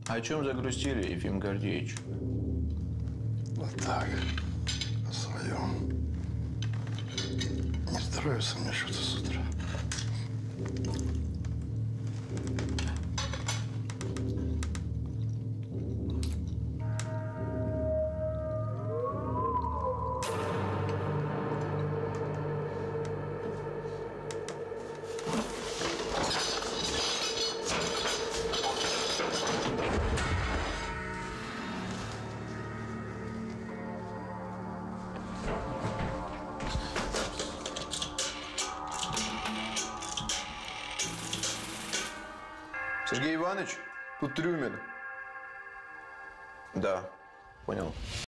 О чем загрустили, Ефим Гордеевич? Вот так. О своем. Не здоровится мне что-то с утра. Сергей Иванович, тут Трюмин. Да, понял.